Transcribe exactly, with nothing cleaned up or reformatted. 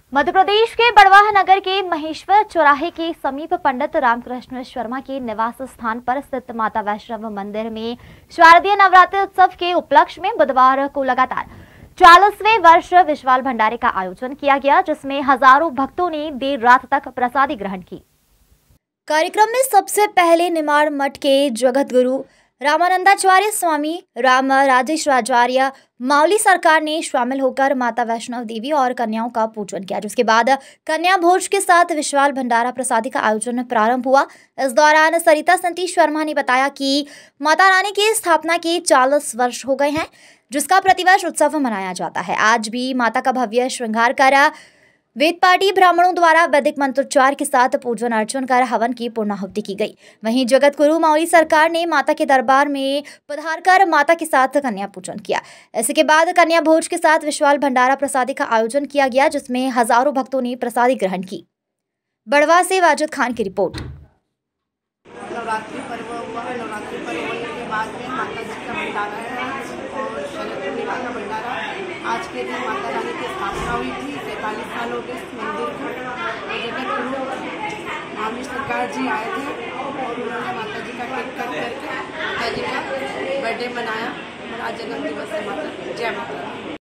मध्य प्रदेश के बड़वाह नगर के महेश्वर चौराहे के समीप पंडित रामकृष्ण शर्मा के निवास स्थान पर स्थित माता वैष्णव मंदिर में शारदीय नवरात्रि उत्सव के उपलक्ष्य में बुधवार को लगातार चालीसवें वर्ष विशाल भंडारे का आयोजन किया गया, जिसमें हजारों भक्तों ने देर रात तक प्रसादी ग्रहण की। कार्यक्रम में सबसे पहले निमाड़ मठ के जगत गुरु रामानंदाचार्य स्वामी राम राजेश्वराचार्य माउली सरकार ने शामिल होकर माता वैष्णव देवी और कन्याओं का पूजन किया, जिसके बाद कन्या भोज के साथ विशाल भंडारा प्रसादी का आयोजन प्रारंभ हुआ। इस दौरान सरिता सतीश शर्मा ने बताया कि माता रानी की स्थापना के चालीस वर्ष हो गए हैं, जिसका प्रतिवर्ष उत्सव मनाया जाता है। आज भी माता का भव्य श्रृंगार कर वेदपाठी ब्राह्मणों द्वारा वैदिक मंत्रोच्चार के साथ पूजन अर्चन कर हवन की पूर्णाहुति की गई। वहीं जगत गुरु माउली सरकार ने माता के दरबार में पधार कर माता के साथ कन्या पूजन किया। इसके बाद कन्या भोज के साथ विशाल भंडारा प्रसादी का आयोजन किया गया, जिसमें हजारों भक्तों ने प्रसादी ग्रहण की। बड़वा से वाजिद खान की रिपोर्ट। नवरात्रि पर्व हुआ है। नवरात्रि पर्व होने के बाद में माता जी का भंडारा है और शरद पूर्णिमा का भंडारा। आज के दिन माता रानी की स्थापना हुई थी। सैंतालीस साल हो गए इस मंदिर को। जगत गुरु माउली सरकार जी आए थे और उन्होंने माता जी का केक कट करके माता जी का बर्थडे मनाया और आज जन्म दिवस है माता। जय माता।